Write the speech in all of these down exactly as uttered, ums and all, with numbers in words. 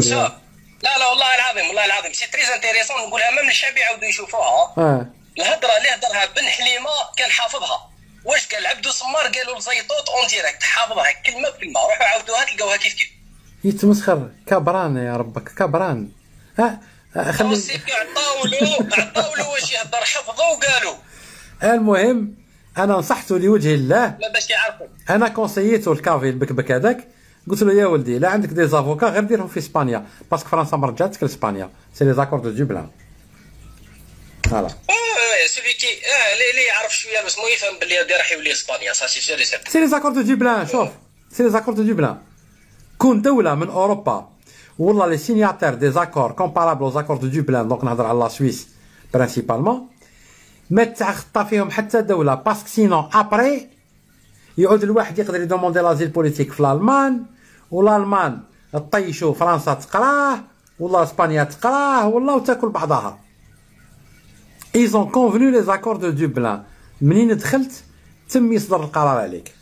لا لا والله العظيم والله العظيم سي تريز انتيريسون، نقولها ميم للشعب يعاودوا يشوفوها. اه الهضره اللي هضرها بن حليمه كان حافظها. واش قال عبدو سمار قالوا لزيطوط اون ديريكت، حافظها كلمه بكلمه، روحوا عاودوها تلقاوها كيف كيف. يتمسخر كبران يا ربك كبران. ها خلي عطاولو عطاولو واش يهضر، حفظوا وقالوا. المهم انا نصحته لوجه الله، لا باش يعرفوا. انا كونسييتو الكافي البكبك هذاك، قلت له يا ولدي لا عندك دي زافوكا غير ديرهم في اسبانيا، باسكو فرنسا ما رجعتك لاسبانيا، سي لي زاكور دو دوبلان. فوالا اه سيلي كي اه اللي يعرف شويه اسمه يفهم باللي هادي راح يولي اسبانيا، سا سي سير سير. سي لي زاكور دو دوبلان. شوف سي لي زاكور دو دوبلان، كون دوله من اوروبا والله لي سينياتير دي زاكور كومبارابل aux زاكور دو دوبلان، دونك نهضر على لا سويس برينسيبالمون، ما تخطى فيهم حتى دوله، باسكو سينون ابري يعود الواحد يقدر يدوموندي لازيل بوليتيك في الالمان، والالمان طيشو فرنسا تقراه، والله اسبانيا تقراه، والله وتاكل بعضها. ايزون كونفنو لي زاكور دو دوبلان، منين دخلت تم يصدر القرار عليك.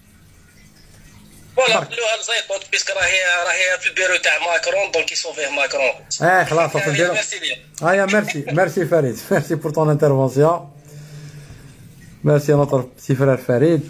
فوالا خلوها لزيطوط بيسك راهي راهي في البيرو تاع ماكرون، دونك يصوفيه ماكرون. اه خلاص في البيرو. اه ميرسي ميرسي فريد، ميرسي بور طون انترفونسيون، ميرسي نوتر سي فرير فريد.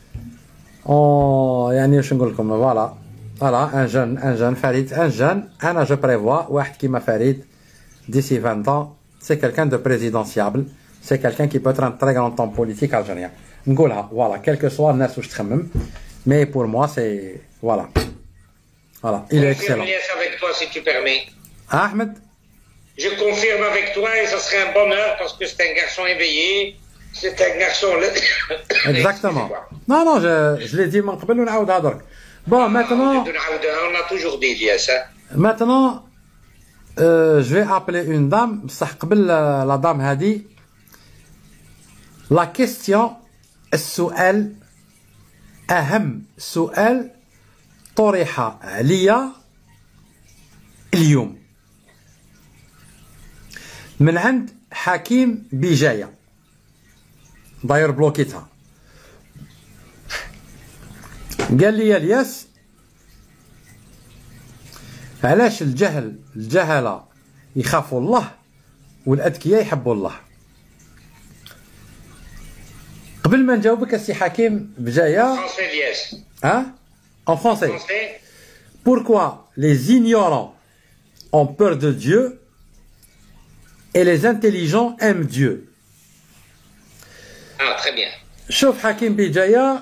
أوه يعني واش نقول لكم، فوالا فوالا ان جون ان جون فريد ان جون. انا جو بريفوا واحد كيما فريد ديسي عشرين ans سي كالكان دو بريزيدونسيابل، سي كالكان كي بو اتر ان تري غران طون بوليتيك الجيريان. نقولها فوالا كيلكو سوا الناس واش تخمم، مي بور موا سي فوالا فوالا il est excellent. avec toi si tu permets. Ah, Ahmed? Je confirme avec toi et ça serait un bonheur parce que c'est un garçon éveillé, c'est un garçon. Exactement. Non, non, je, je l'ai dit من قبل ونعاود هضرك. Bon, maintenant. On a toujours dit ça. Maintenant, euh, je vais appeler une dame. بصح قبل la dame هذه. La question, السؤال أهم سؤال طرح عليا اليوم من عند حكيم بجاية، داير بلوكيتها. قال لي يا الياس علاش الجهل الجهلة يخافوا الله والأذكياء يحبوا الله؟ قبل ما نجاوبك السي حكيم بجاية ها en français. Pourquoi les ignorants ont peur de Dieu et les intelligents aiment Dieu? Ah, très bien. شوف حكيم بجاية،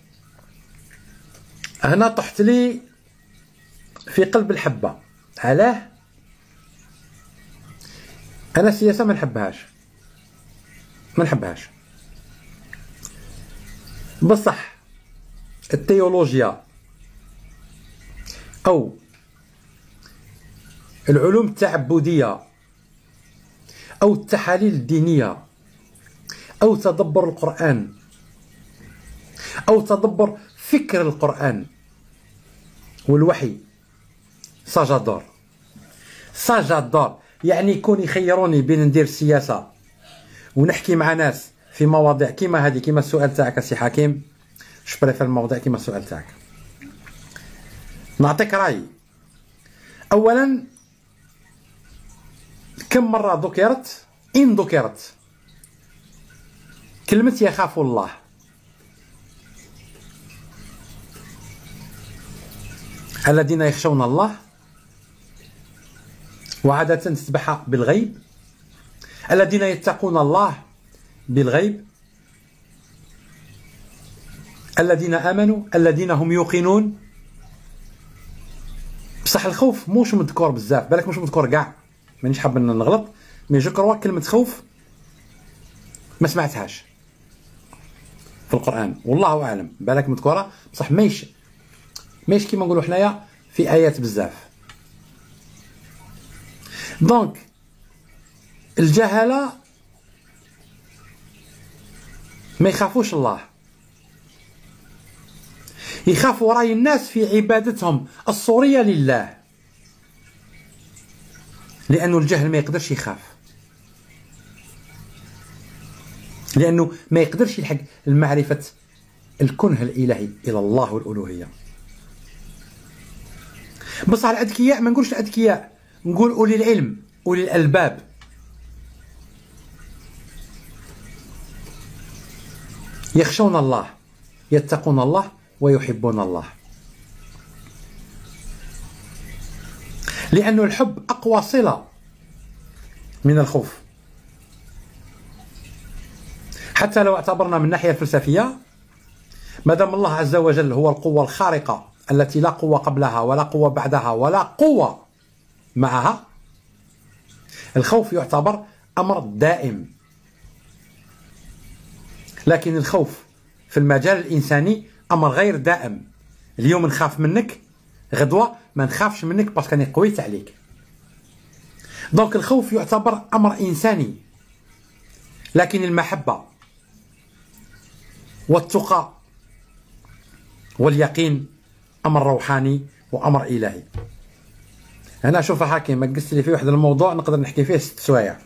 هنا طحت لي في قلب الحبة. علاه؟ أنا السياسة ما نحبهاش ما نحبهاش بصح التيولوجيا أو العلوم التعبدية أو التحاليل الدينية أو تدبر القرآن أو تدبر فكر القرآن والوحي، ساجادور ساجادور. يعني يكون يخيروني بين ندير السياسة ونحكي مع ناس في مواضيع كيما هذه، كيما السؤال تاعك السي حكيم، جو بريفير المواضيع كيما السؤال تاعك. نعطيك رأيي. أولا كم مرة ذكرت إن ذكرت كلمة يخاف الله؟ الذين يخشون الله، وعادة تتبعها بالغيب، الذين يتقون الله بالغيب، الذين آمنوا، الذين هم يوقنون. بصح الخوف موش مذكور بزاف، بالك مش مذكور كاع، مانيش حاب نغلط، مي جو كروا كلمة خوف ما سمعتهاش في القرآن، والله أعلم، بالك مذكورة بصح ماهيش ماهيش كيما نقولوا حنايا في آيات بزاف. دونك الجهلة ما يخافوش الله، يخافوا راي الناس في عبادتهم الصورية لله، لأنه الجهل ما يقدرش يخاف، لأنه ما يقدرش يلحق المعرفة الكنه الإلهي إلى الله والألوهية. بصح الأذكياء ما نقولش الأذكياء، نقول أولي العلم، أولي الألباب. يخشون الله، يتقون الله، ويحبون الله. لأن الحب أقوى صلة من الخوف. حتى لو اعتبرنا من الناحية الفلسفية، ما دام الله عز وجل هو القوة الخارقة التي لا قوة قبلها ولا قوة بعدها ولا قوة معها، الخوف يعتبر أمر دائم. لكن الخوف في المجال الإنساني أمر غير دائم. اليوم نخاف منك، غدوة ما نخافش منك باسكو راني قويت عليك. دونك الخوف يعتبر أمر إنساني. لكن المحبة والتقى واليقين أمر روحاني وأمر إلهي. أنا شوف حاكم ما قست لي في واحد الموضوع نقدر نحكي فيه ست سوايع.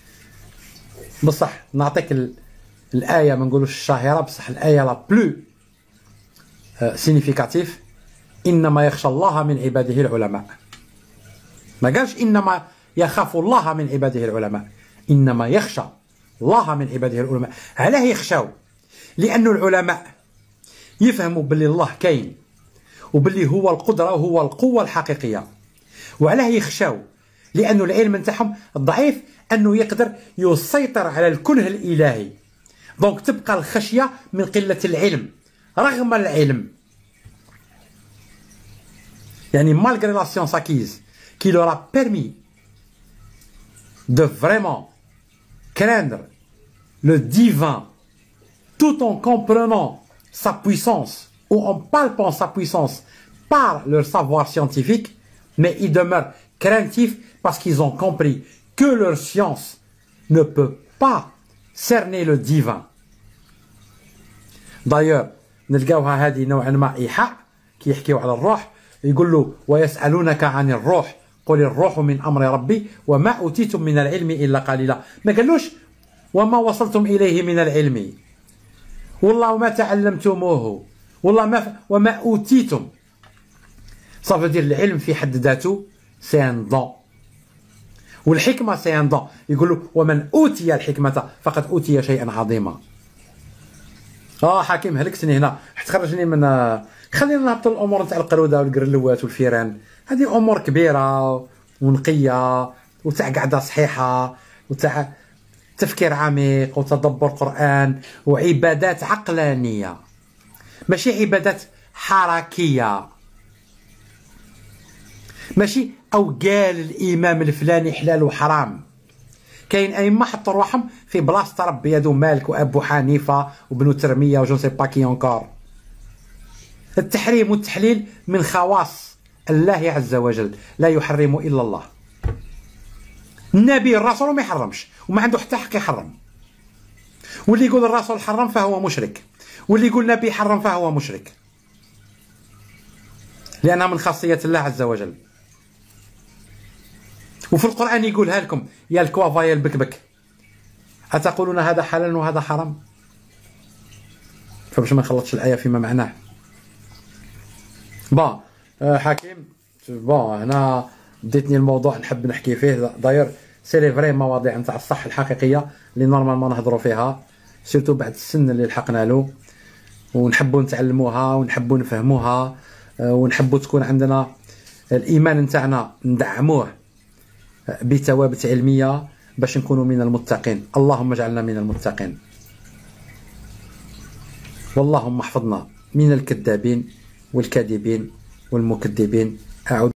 بصح نعطيك ال... الآية ما نقولوش الشاهرة، بصح الآية لا بلو سينيفيكاتيف: إنما يخشى الله من عباده العلماء. ما قالش إنما يخاف الله من عباده العلماء، إنما يخشى الله من عباده العلماء. علاه يخشاو؟ لأن العلماء يفهموا باللي الله كاين وباللي هو القدرة وهو القوة الحقيقية. وعلاه يخشاو؟ لأن العلم نتاعهم ضعيف أنه يقدر يسيطر على الكنه الإلهي. دونك تبقى الخشية من قلة العلم رغم العلم. يعني malgré la science acquise qui leur a permis de vraiment craindre le divin tout en comprenant sa puissance ou en palpant sa puissance par leur savoir scientifique, mais ils demeurent craintifs parce qu'ils ont compris que leur science ne peut pas cerner le divin. D'ailleurs, نلقاوها هذه نوعا ما إيحاء كي يحكيو على الروح، يقول له: ويسألونك عن الروح قل الروح من أمر ربي وما أوتيتم من العلم إلا قليلا. ما قالوش وما وصلتم إليه من العلم، والله ما تعلمتموه، والله ما وما أوتيتم. صافي دير العلم في حد ذاته سي ان دون، والحكمة سي ان دون. يقول له: ومن أوتي الحكمة فقد أوتي شيئا عظيما. اه حكيم هلكتني هنا، تخرجني من. خلينا نهبطوا الامور نتاع القروده والقرلوات والفيران، هذه امور كبيره ونقيه وتاع قعده صحيحه وتاع تفكير عميق وتدبر قران وعبادات عقلانيه، ماشي عبادات حركيه. ماشي او قال الامام الفلاني حلال وحرام. كاين ائمه حطوا روحهم في بلاصه ربي، هادو مالك وابو حنيفه وابن ترميه وجون سي با كي اونكور. التحريم والتحليل من خواص الله عز وجل، لا يحرم الا الله. النبي الرسول ما يحرمش وما عنده حتى حق يحرم. واللي يقول الرسول حرم فهو مشرك، واللي يقول النبي حرم فهو مشرك، لانها من خاصيه الله عز وجل. وفي القرآن يقولها لكم: يا الكوافا يا البكبك أتقولون هذا حلال وهذا حرام؟ فباش ما نخلطش الآية فيما معناه. با أه حكيم با هنا ديتني الموضوع نحب نحكي فيه. داير سي لي فري مواضيع نتاع الصح الحقيقية اللي نورمالمون نهضروا فيها، سيرتو بعد السن اللي لحقنا له، ونحبوا نتعلموها ونحبوا نفهموها، أه ونحبوا تكون عندنا الإيمان نتاعنا ندعموه بثوابت علمية باش نكونوا من المتقين. اللهم اجعلنا من المتقين، واللهم احفظنا من الكذابين والكاذبين والمكذبين. أعوذ